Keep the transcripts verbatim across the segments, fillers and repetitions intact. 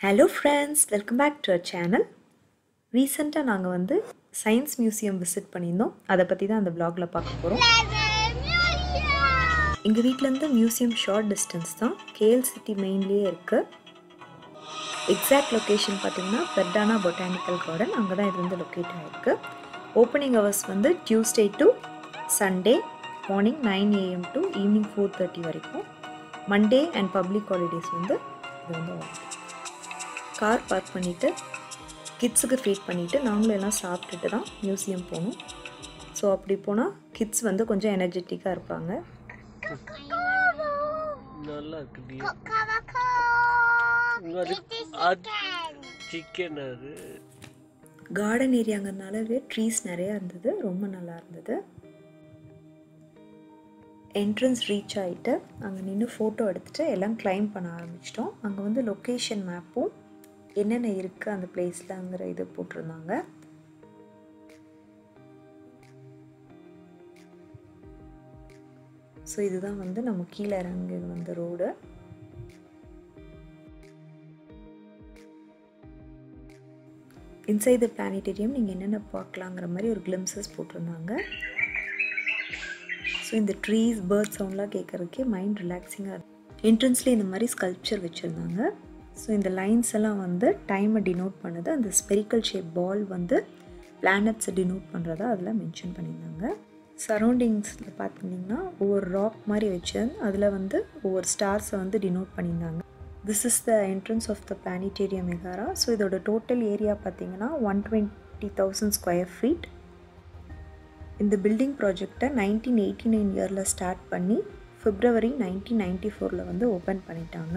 Hello friends, welcome back to our channel. Recently நாங்க வந்து science museum visit பண்ணியிருந்தோம். அதை பற்றி தான் அந்த vlogல பார்க்க போகிறோம். எங்கள் வீட்டிலேருந்து மியூசியம் ஷார்ட் டிஸ்டன்ஸ் தான், கேஎல் சிட்டி மெயின்லேயே இருக்குது. எக்ஸாக்ட் லொக்கேஷன் பார்த்திங்கன்னா பெர்டானா பொட்டானிக்கல் கார்டன், அங்கே தான் இது வந்து லொக்கேட் ஆகிருக்கு. ஓப்பனிங் ஹவர்ஸ் வந்து Tuesday to Sunday morning nine AM to evening four thirty வரைக்கும். மண்டே அண்ட் பப்ளிக் ஹாலிடேஸ் வந்து இது வந்து கார் பார்க் பண்ணிவிட்டு கிட்ஸுக்கு ஃபீட் பண்ணிவிட்டு நாங்களும் எல்லாம் சாப்பிட்டுட்டு தான் மியூசியம் போகணும். ஸோ அப்படி போனால் கிட்ஸ் வந்து கொஞ்சம் எனர்ஜெட்டிக்காக இருப்பாங்க. நல்லா இருக்குது. சிக்கன் அது கார்டன் ஏரியாங்கிறதுனாலவே ட்ரீஸ் நிறையா இருந்தது, ரொம்ப நல்லா இருந்தது. என்ட்ரன்ஸ் ரீச் ஆகிட்டு அங்கே நின்று ஃபோட்டோ எடுத்துகிட்டு எல்லாம் கிளைம் பண்ண ஆரம்பிச்சிட்டோம். அங்கே வந்து லொக்கேஷன் மேப்பும் என்னென்ன இருக்குது அந்த பிளேஸ்லங்கிற இது போட்டிருந்தாங்க. ஸோ இதுதான் வந்து நம்ம கீழே இறங்கி வந்த ரோடு. இன்சைட் த பிளானிட்டேரியம் நீங்கள் என்னென்ன பார்க்கலாங்கிற மாதிரி ஒரு கிளிம்சஸ் போட்டிருந்தாங்க. ஸோ இந்த ட்ரீஸ் பேர்ட் சவுண்ட்லாம் கேட்குறதுக்கே மைண்ட் ரிலாக்ஸிங்காக இருக்கும். என்ட்ரன்ஸ்லேயே இந்த மாதிரி ஸ்கல்ப்சர் வச்சுருந்தாங்க. ஸோ இந்த லைன்ஸ் எல்லாம் வந்து டைமை டினோட் பண்ணுது. அந்த ஸ்பெரிக்கல் ஷேப் பால் வந்து பிளானட்ஸை டினோட் பண்ணுறதா அதில் மென்ஷன் பண்ணியிருந்தாங்க. சரௌண்டிங்ஸில் பார்த்திங்கன்னா ஒவ்வொரு ராக் மாதிரி வச்சு அதில் வந்து ஒவ்வொரு ஸ்டார்ஸை வந்து டினோட் பண்ணியிருந்தாங்க. This is the entrance of the planetarium மெகாரா. ஸோ இதோட டோட்டல் ஏரியா பார்த்திங்கன்னா one twenty thousand square feet. இந்த பில்டிங் ப்ராஜெக்டை நைன்டீன் எயிட்டி நைன் இயரில் ஸ்டார்ட் பண்ணி ஃபிப்ரவரி நைன்டீன் நைன்ட்டி ஃபோரில் வந்து ஓப்பன் பண்ணிட்டாங்க.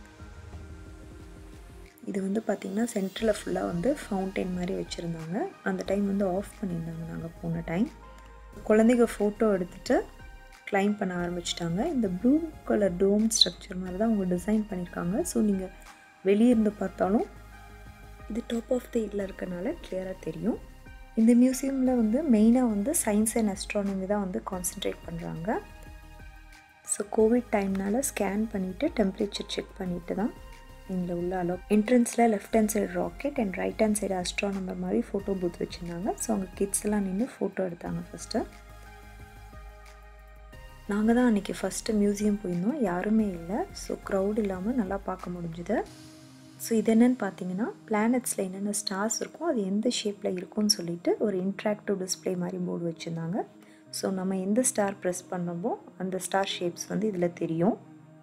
இது வந்து பார்த்திங்கன்னா சென்டரில் ஃபுல்லாக வந்து ஃபவுண்டைன் மாதிரி வச்சுருந்தாங்க. அந்த டைம் வந்து ஆஃப் பண்ணியிருந்தாங்க நாங்கள் போன டைம். குழந்தைங்க ஃபோட்டோ எடுத்துகிட்டு கிளைம் பண்ண ஆரம்பிச்சிட்டாங்க. இந்த ப்ளூ கலர் டோம் ஸ்ட்ரக்சர் மாதிரி தான் அவங்க டிசைன் பண்ணியிருக்காங்க. ஸோ நீங்கள் வெளியே இருந்து பார்த்தாலும் இது டாப் ஆஃப் த இதில் இருக்கனால கிளியராக தெரியும். இந்த மியூசியமில் வந்து மெயினாக வந்து சயின்ஸ் அண்ட் அஸ்ட்ரானமி தான் வந்து கான்சென்ட்ரேட் பண்ணுறாங்க. ஸோ கோவிட் டைம்னால் ஸ்கேன் பண்ணிவிட்டு டெம்ப்ரேச்சர் செக் பண்ணிவிட்டு தான் இங்கே உள்ள அலோ. என்ட்ரன்ஸில் left hand side rocket and right hand side astronomer மாதிரி ஃபோட்டோ பூத் வச்சுருந்தாங்க. ஸோ அவங்க கிட்ஸ் எல்லாம் நின்று ஃபோட்டோ எடுத்தாங்க ஃபஸ்ட்டு. நாங்கள் தான் அன்றைக்கி ஃபஸ்ட்டு மியூசியம் போயிருந்தோம், யாருமே இல்லை. ஸோ க்ரௌட் இல்லாமல் நல்லா பார்க்க முடிஞ்சுது. ஸோ இது என்னென்னு பார்த்தீங்கன்னா பிளானட்ஸில் என்னென்ன ஸ்டார்ஸ் இருக்கும் அது எந்த ஷேப்பில் இருக்கும்னு சொல்லிட்டு ஒரு இன்ட்ராக்டிவ் டிஸ்பிளே மாதிரி போர்டு வச்சுருந்தாங்க. ஸோ நம்ம எந்த ஸ்டார் ப்ரெஸ் பண்ணமோ அந்த ஸ்டார் ஷேப்ஸ் வந்து இதில் தெரியும்.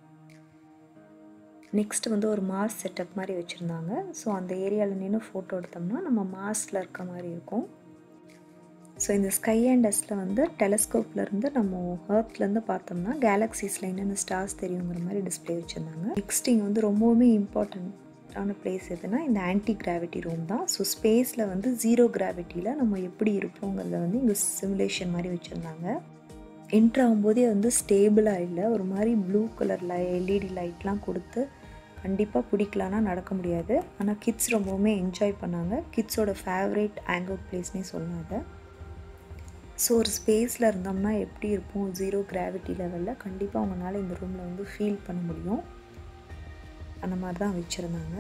நெக்ஸ்ட் வந்து ஒரு மாஸ் செட்டப் மாதிரி வச்சுருந்தாங்க. ஸோ அந்த ஏரியாவில் நின்று ஃபோட்டோ எடுத்தோம்னா நம்ம மாஸில் இருக்க மாதிரி இருக்கும். ஸோ இந்த ஸ்கை அண்ட் டஸ்ட்டில் வந்து டெலஸ்கோப்லேருந்து நம்ம ஹர்த்லேருந்து பார்த்தோம்னா கேலக்ஸிஸில் என்னென்ன ஸ்டார்ஸ் தெரியுங்கிற மாதிரி டிஸ்பிளே வச்சுருந்தாங்க. நெக்ஸ்ட் இங்கே வந்து ரொம்பவுமே இம்பார்ட்டண்ட்டான பிளேஸ் எதுனா இந்த ஆன்டி கிராவிட்டி ரூம் தான். ஸோ ஸ்பேஸில் வந்து ஜீரோ கிராவிட்டியில் நம்ம எப்படி இருப்போங்கிறத வந்து இங்கே சிமுலேஷன் மாதிரி வச்சுருந்தாங்க. என்ட்ரு ஆகும்போதே வந்து ஸ்டேபிளாக இல்லை, ஒரு மாதிரி ப்ளூ கலர் லை எல்இடி லைட்லாம் கொடுத்து கண்டிப்பாக பிடிக்கலான்னா நடக்க முடியாது. ஆனால் கிட்ஸ் ரொம்பவுமே என்ஜாய் பண்ணாங்க. கிட்ஸோட ஃபேவரேட் ஹேங் அவுட் பிளேஸ்னே சொன்னாங்க. ஸோ ஒரு ஸ்பேஸில் இருந்தோம்னா எப்படி இருப்போம் ஜீரோ கிராவிட்டி லெவலில், கண்டிப்பாக அவங்களால இந்த ரூமில் வந்து ஃபீல் பண்ண முடியும். அந்த மாதிரி தான் வச்சுருந்தாங்க.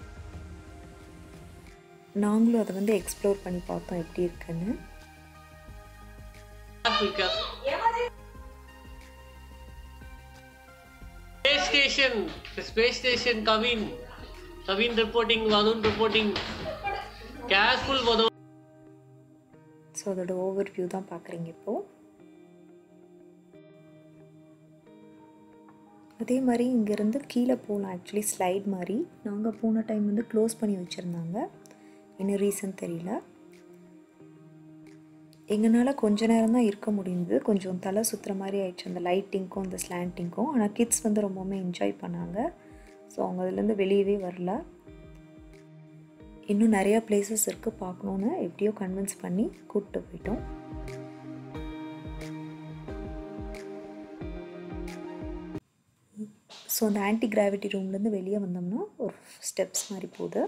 நாங்களும் அதை வந்து எக்ஸ்ப்ளோர் பண்ணி பார்த்தோம் எப்படி இருக்குன்னு. Space station, space station, Kavin, Kavin reporting, Vadun reporting. Careful, Vadun. So அதோட ஓவர் வியூ தான் பார்க்குறீங்க இப்போது. அதே மாதிரி இங்கேருந்து கீழே போகலாம், ஆக்சுவலி ஸ்லைட் மாதிரி. நாங்கள் போன டைம் வந்து க்ளோஸ் பண்ணி வச்சுருந்தாங்க, என்ன ரீசன் தெரியல. எங்களால் கொஞ்ச நேரம் தான் இருக்க முடியுது, கொஞ்சம் தலை சுற்றுற மாதிரி ஆயிடுச்சு அந்த லைட்டிங்க்கும் அந்த ஸ்லாண்டிங்க்கும். ஆனால் கிட்ஸ் வந்து ரொம்பவுமே என்ஜாய் பண்ணாங்க. ஸோ அவங்க அதுலேருந்து வெளியவே வரல. இன்னும் நிறையா பிளேசஸ் இருக்குது பார்க்கணுன்னு எப்படியோ கன்வின்ஸ் பண்ணி கூப்பிட்டு போயிட்டோம். ஸோ அந்த ஆன்டி கிராவிட்டி ரூம்லேருந்து வெளியே வந்தோம்னா ஒரு ஸ்டெப்ஸ் மாதிரி போகுது.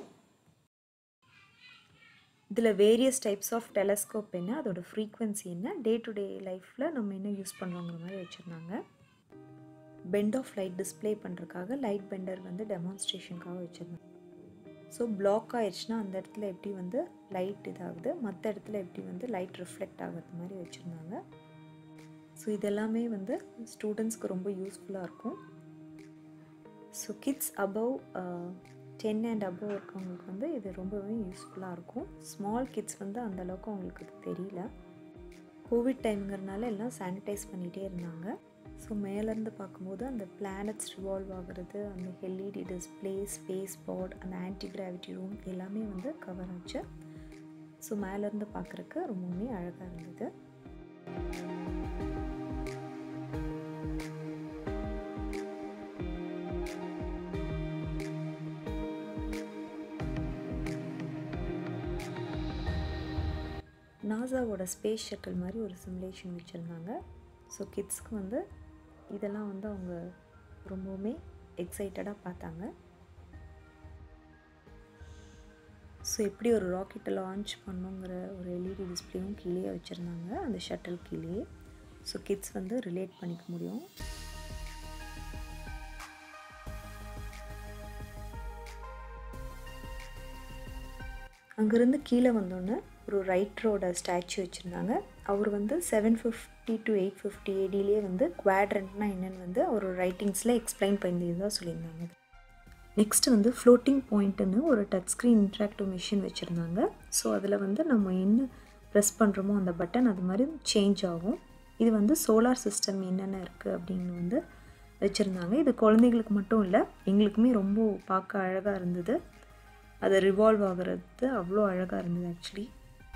இதில் வேரியஸ் டைப்ஸ் ஆஃப் டெலஸ்கோப் என்ன, அதோட ஃப்ரீக்வன்சி என்ன, டே டு டே லைஃப்பில் நம்ம என்ன யூஸ் பண்ணுறோங்கிற மாதிரி வச்சுருந்தாங்க. பெண்ட் ஆஃப் லைட் டிஸ்பிளே பண்ணுறதுக்காக லைட் பெண்டர் வந்து டெமான்ஸ்ட்ரேஷனுக்காக வச்சுருந்தாங்க. ஸோ பிளாக் ஆயிடுச்சுன்னா அந்த இடத்துல எப்படி வந்து லைட் இதாகுது, மற்ற இடத்துல எப்படி வந்து லைட் ரிஃப்ளெக்ட் ஆகிறது மாதிரி வச்சுருந்தாங்க. ஸோ இதெல்லாமே வந்து ஸ்டூடெண்ட்ஸ்க்கு ரொம்ப யூஸ்ஃபுல்லாக இருக்கும். So kids above ten and above இருக்கவங்களுக்கு வந்து இது ரொம்பவே யூஸ்ஃபுல்லாக இருக்கும். ஸ்மால் கிட்ஸ் வந்து அந்தளவுக்கு அவங்களுக்கு அது தெரியல. கோவிட் டைம்ங்கிறதுனால எல்லாம் சானிடைஸ் பண்ணிகிட்டே இருந்தாங்க. ஸோ மேலேருந்து பார்க்கும்போது அந்த பிளானட்ஸ் ரிவால்வ் ஆகிறது, அந்த எல்இடி டிஸ்பிளே, ஸ்பேஸ் பாட், அந்த ஆன்டி கிராவிட்டி ரூம் எல்லாமே வந்து கவர் ஆச்சு. ஸோ மேலேருந்து பார்க்குறக்கு ரொம்பவுமே அழகாக இருந்தது. நாசாவோட ஸ்பேஸ் ஷட்டில் மாதிரி ஒரு சிமுலேஷன் வச்சுருந்தாங்க. ஸோ கிட்ஸ்க்கு வந்து இதெல்லாம் வந்து அவங்க ரொம்பவுமே எக்ஸைட்டடாக பார்த்தாங்க. ஸோ எப்படி ஒரு ராக்கெட்டை லான்ச் பண்ணுங்கிற ஒரு எல்இடி டிஸ்பிளேவும் கீழே வச்சுருந்தாங்க அந்த ஷட்டில் கீழே. ஸோ கிட்ஸ் வந்து ரிலேட் பண்ணிக்க முடியும். அங்கேருந்து கீழே வந்தோன்னே ஒரு ரைட்டரோட ஸ்டாச்சு வச்சுருந்தாங்க. அவர் வந்து seven fifty to eight fifty ஏடியிலே வந்து குவாட்ரண்ட்னா என்னென்னு வந்து ஒரு ரைட்டிங்ஸில் எக்ஸ்பிளைன் பண்ணியதாக சொல்லியிருந்தாங்க. நெக்ஸ்ட்டு வந்து ஃப்ளோட்டிங் பாயிண்ட்டுன்னு ஒரு டச் ஸ்க்ரீன் இன்ட்ராக்டிவ் மிஷின் வச்சுருந்தாங்க. ஸோ அதில் வந்து நம்ம என்ன ப்ரெஸ் பண்ணுறோமோ அந்த பட்டன் அது மாதிரி சேஞ்ச் ஆகும். இது வந்து சோலார் சிஸ்டம் என்னென்ன இருக்குது அப்படின்னு வந்து வச்சுருந்தாங்க. இது குழந்தைங்களுக்கு மட்டும் இல்லை, எங்களுக்குமே ரொம்ப பார்க்க அழகாக இருந்தது. அது ரிவால்வ் ஆகிறது அவ்வளோ அழகாக இருந்தது ஆக்சுவலி.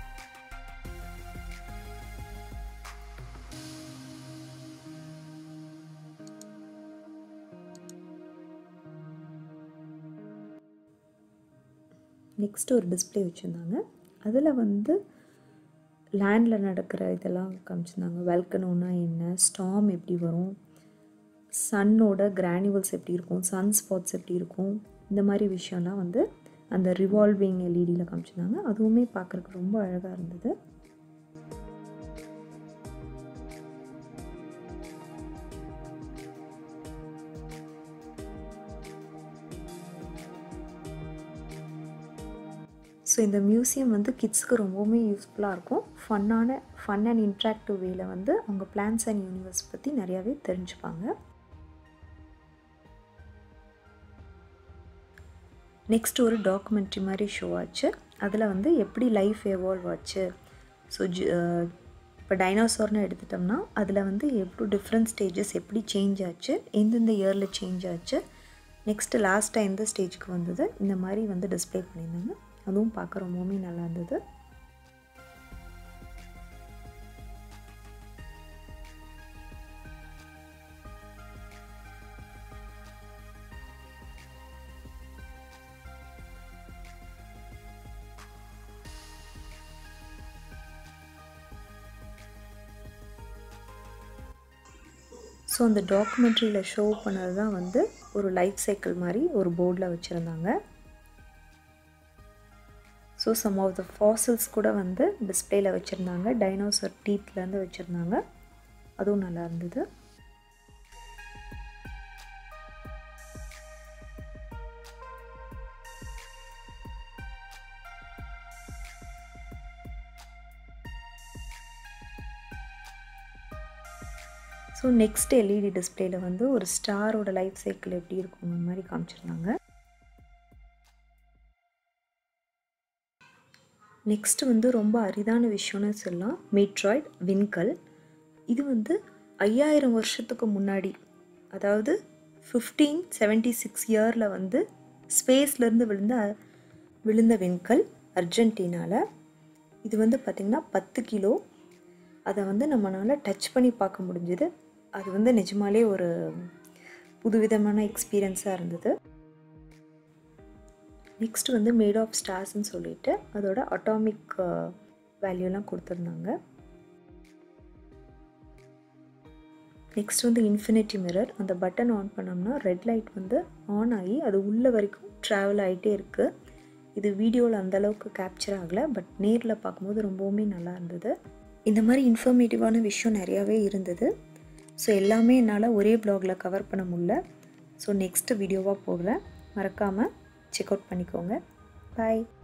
நெக்ஸ்ட் ஒரு டிஸ்பிளே வச்சுருந்தாங்க. அதில் வந்து லேண்டில் நடக்கிற இதெல்லாம் காமிச்சிருந்தாங்க. வெல்கனோன்னா என்ன, ஸ்டார்ம் எப்படி வரும், சன்னோட கிரானிவல்ஸ் எப்படி இருக்கும், சன் ஸ்பாட்ஸ் எப்படி இருக்கும், இந்த மாதிரி விஷயம்லாம் வந்து அந்த ரிவால்விங் எல்இடியில் காமிச்சிருந்தாங்க. அதுவுமே பார்க்குறதுக்கு ரொம்ப அழகாக இருந்தது. ஸோ இந்த மியூசியம் வந்து கிட்ஸ்க்கு ரொம்பவுமே யூஸ்ஃபுல்லாக இருக்கும். ஃபன்னான ஃபன் அண்ட் இன்ட்ராக்டிவ் வேல வந்து அவங்க பிளான்ஸ் அண்ட் யூனிவர்ஸ் பற்றி நிறையாவே தெரிஞ்சுப்பாங்க. நெக்ஸ்ட் ஒரு டாக்குமெண்ட்ரி மாதிரி ஷோ ஆச்சு. அதில் வந்து எப்படி லைஃப் எவால்வ் ஆச்சு. ஸோ ஜி இப்போ டைனோசார்னு எடுத்துட்டோம்னா அதில் வந்து எவ்வளோ டிஃப்ரெண்ட் ஸ்டேஜஸ் எப்படி சேஞ்ச் ஆச்சு, எந்தெந்த இயரில் சேஞ்ச் ஆச்சு, நெக்ஸ்ட்டு லாஸ்ட்டாக எந்த ஸ்டேஜுக்கு வந்தது, இந்த மாதிரி வந்து டிஸ்பிளே பண்ணியிருந்தாங்க. அதுவும் பார்க்க ரொம்பவுமே நல்லா இருந்தது. ஸோ அந்த டாக்குமெண்ட்ரியில் ஷோ பண்ணது தான் வந்து ஒரு லைஃப் சைக்கிள் மாதிரி ஒரு போர்டில் வச்சுருந்தாங்க. So some of the fossils கூட வந்து டிஸ்பிளேயில் வச்சுருந்தாங்க. டைனோசர் டீத்லேருந்து வச்சுருந்தாங்க. அதுவும் நல்லா இருந்தது. ஸோ நெக்ஸ்ட் எல்இடி டிஸ்பிளேயில் வந்து ஒரு ஸ்டாரோட லைஃப் சைக்கிள் எப்படி இருக்கும் அந்த மாதிரி காமிச்சிருந்தாங்க. நெக்ஸ்ட் வந்து ரொம்ப அரிதான விஷயம்னு சொல்லலாம், மீட்ராய்ட் விண்கல். இது வந்து ஐயாயிரம் வருஷத்துக்கு முன்னாடி, அதாவது ஃபிஃப்டீன் செவன்ட்டி சிக்ஸ் இயரில் வந்து ஸ்பேஸ்லேருந்து விழுந்த விழுந்த விண்கல் அர்ஜென்டினாவில். இது வந்து பார்த்திங்கன்னா பத்து கிலோ. அதை வந்து நம்மளால் டச் பண்ணி பார்க்க முடிஞ்சுது. அது வந்து நிஜமாலே ஒரு புதுவிதமான எக்ஸ்பீரியன்ஸாக இருந்தது. நெக்ஸ்ட் வந்து மேட் ஆஃப் ஸ்டார்ஸ்ன்னு சொல்லிட்டு அதோட அட்டாமிக் வேல்யூலாம் கொடுத்துருந்தாங்க. நெக்ஸ்ட் வந்து இன்ஃபினிட்டி மிரர். அந்த பட்டன் ஆன் பண்ணோம்னா ரெட் லைட் வந்து ஆன் ஆகி அது உள்ள வரைக்கும் ட்ராவல் ஆகிட்டே இருக்குது. இது வீடியோவில் அந்தளவுக்கு கேப்சர் ஆகலை, பட் நேரில் பார்க்கும்போது ரொம்பவுமே நல்லா இருந்தது. இந்த மாதிரி இன்ஃபர்மேட்டிவான விஷயம் நிறையாவே இருந்தது. ஸோ எல்லாமே என்னால் ஒரே ப்ளாகில் கவர் பண்ண முடியல. ஸோ நெக்ஸ்ட்டு வீடியோவாக போடுறேன், மறக்காமல் செக் அவுட் பண்ணிக்கோங்க. பாய்.